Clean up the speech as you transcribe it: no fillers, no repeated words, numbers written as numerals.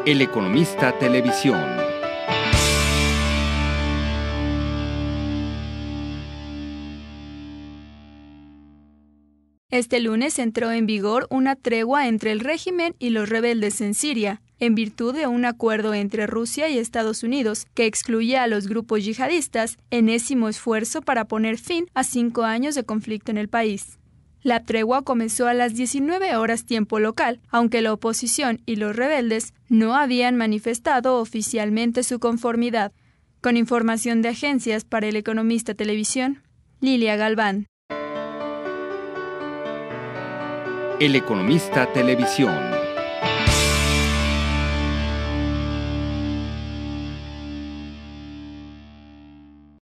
El Economista Televisión. Este lunes entró en vigor una tregua entre el régimen y los rebeldes en Siria, en virtud de un acuerdo entre Rusia y Estados Unidos que excluye a los grupos yihadistas, enésimo esfuerzo para poner fin a 5 años de conflicto en el país. La tregua comenzó a las 19 horas tiempo local, aunque la oposición y los rebeldes no habían manifestado oficialmente su conformidad. Con información de agencias para El Economista Televisión, Lilia Galván. El Economista Televisión.